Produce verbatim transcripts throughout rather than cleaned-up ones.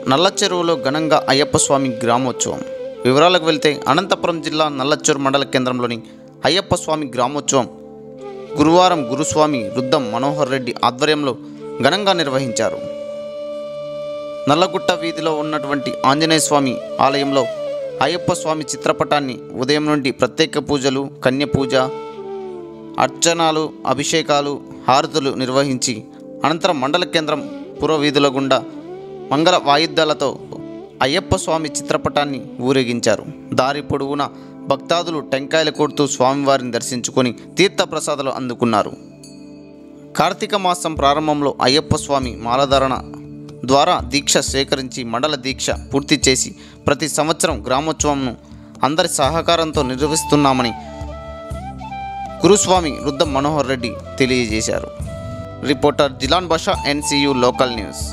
నల్లచెరువులో ఘనంగా అయ్యప్ప స్వామి గ్రామోత్సవం. వివరాలకు వెళ్తే అనంతపురం జిల్లా నల్లచెరు మండల కేంద్రంలోని అయ్యప్ప స్వామి గ్రామోత్సవం గురువారం గురుస్వామి రుద్దం మనోహర్ రెడ్డి ఆధ్వర్యంలో ఘనంగా నిర్వహించారు. నల్లగుట్ట వీధిలో ఉన్నటువంటి ఆంజనేయ స్వామి ఆలయంలో అయ్యప్ప స్వామి చిత్రపటాన్ని ఉదయం నుండి ప్రత్యేక పూజలు, కన్య పూజ, అర్చనాలు, అభిషేకాలు, హారతులు నిర్వహించి అనంతరం మండల కేంద్రం పురవీధుల గుండా మంగళ వాయిద్యాలతో అయ్యప్ప స్వామి చిత్రపటాన్ని ఊరేగించారు. దారి పొడవునా భక్తాదులు టెంకాయలు కొడుతూ స్వామివారిని దర్శించుకొని తీర్థప్రసాదాలు అందుకున్నారు. కార్తీక మాసం ప్రారంభంలో అయ్యప్ప స్వామి మాలధారణ ద్వారా దీక్ష స్వీకరించి మండల దీక్ష పూర్తి చేసి ప్రతి సంవత్సరం గ్రామోత్సవంను అందరి సహకారంతో నిర్వహిస్తున్నామని గురుస్వామి రుద్దం మనోహర్ రెడ్డి తెలియజేశారు. Reporter Jilan Basha, NCU local news.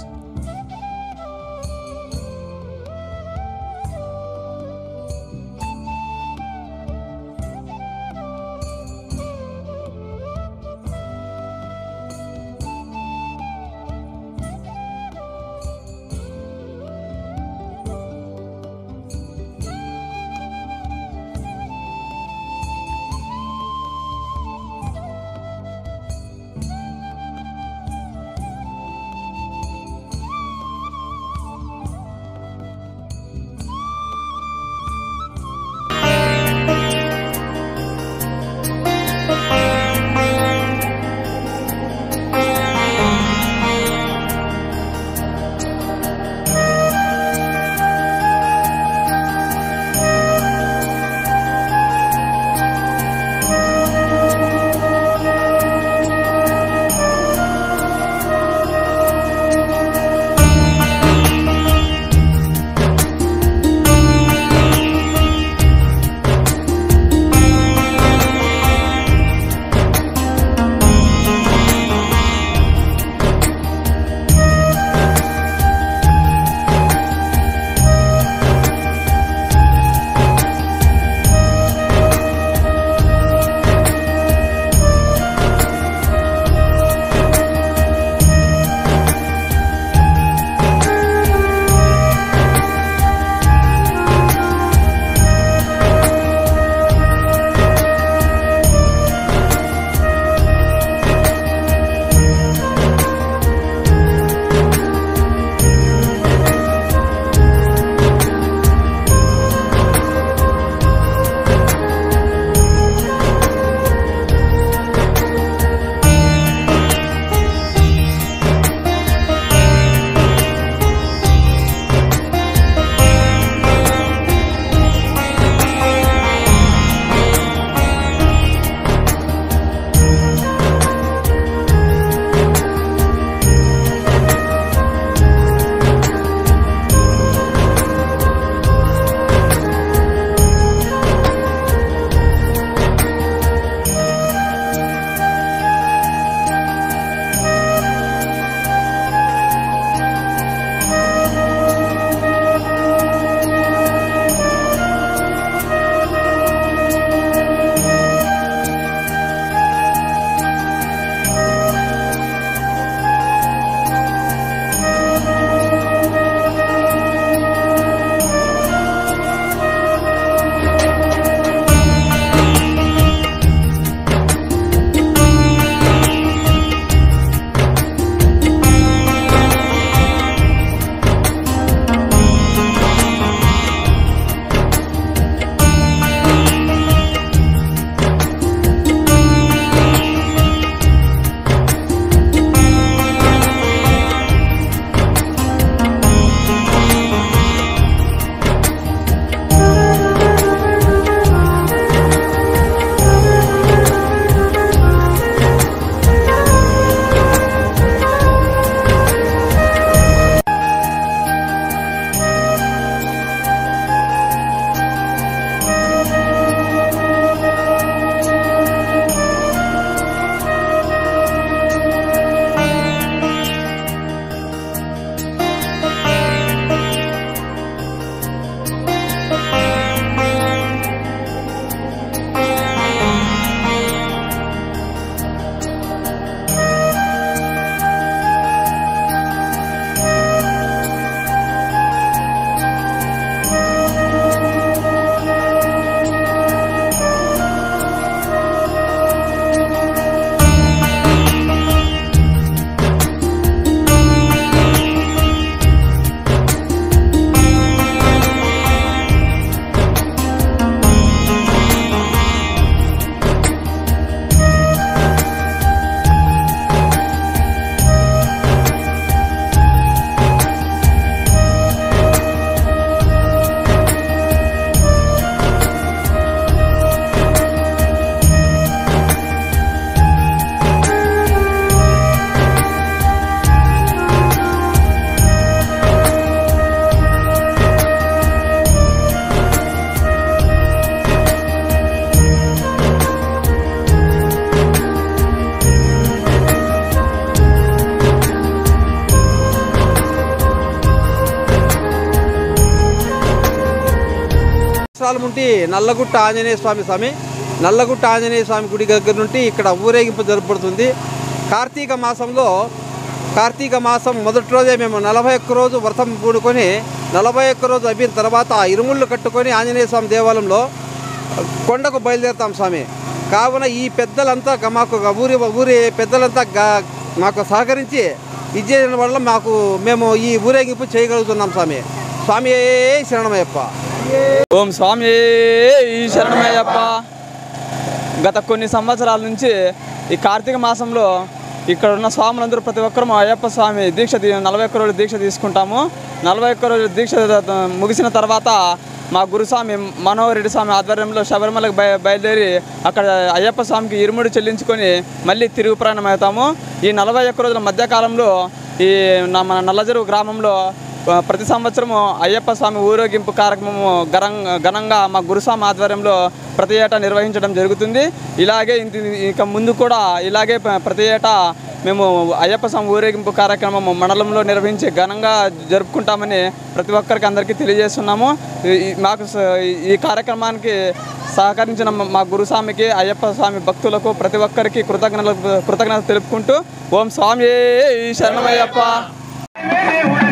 సాలముంటి నల్లగుట్ట ఆంజనేయ స్వామి స్వామి నల్లగుట్ట ఆంజనేయ స్వామి గుడి దగ్గర నుండి ఇక్కడ ఊరేగింపు జరుపబడుతుంది. కార్తీక మాసంలో కార్తీక మాసం మొదటి రోజే మేము నలభై ఒక్క రోజు వ్రతం పూడుకొని నలభై ఒక్క రోజు అయిపోయిన తర్వాత ఇరుముళ్ళు కట్టుకొని ఆంజనేయ స్వామి దేవాలయంలో కొండకు బయలుదేరుతాం స్వామి. కావున ఈ పెద్దలంతా మాకు ఊరి ఊరి పెద్దలంతా మాకు సహకరించి విజయం వల్ల మాకు మేము ఈ ఊరేగింపు చేయగలుగుతున్నాం స్వామి. స్వామి శరణమయ్యప్ప. ఓం స్వామి శరణమయ్యప్ప. గత కొన్ని సంవత్సరాల నుంచి ఈ కార్తీక మాసంలో ఇక్కడ ఉన్న స్వాములందరూ ప్రతి ఒక్కరూ మా అయ్యప్ప స్వామి దీక్ష నలభై ఒక్క రోజులు దీక్ష తీసుకుంటాము. నలభై ఒక్క రోజులు దీక్ష ముగిసిన తర్వాత మా గురుస్వామి మనోహర్ రెడ్డి స్వామి ఆధ్వర్యంలో శబరిమలకు బయ బయలుదేరి అక్కడ అయ్యప్ప స్వామికి ఇరుముడి చెల్లించుకొని మళ్ళీ తిరుగు ప్రయాణం అవుతాము. ఈ నలభై ఒక్క రోజుల మధ్యకాలంలో ఈ మన నల్లజరువు గ్రామంలో ప్రతి సంవత్సరము అయ్యప్ప స్వామి ఊరేగింపు కార్యక్రమము ఘనంగా ఘనంగా మా గురుస్వామి ఆధ్వర్యంలో ప్రతి ఏటా నిర్వహించడం జరుగుతుంది. ఇలాగే ఇక ముందు కూడా ఇలాగే ప్రతి ఏటా మేము అయ్యప్ప స్వామి ఊరేగింపు కార్యక్రమం మండలంలో నిర్వహించి ఘనంగా జరుపుకుంటామని ప్రతి ఒక్కరికి అందరికీ తెలియజేస్తున్నాము. మాకు ఈ కార్యక్రమానికి సహకరించిన మా గురుస్వామికి అయ్యప్ప స్వామి భక్తులకు ప్రతి ఒక్కరికి కృతజ్ఞతలు కృతజ్ఞతలు తెలుపుకుంటూ ఓం స్వామి శరణమయ్యప్ప.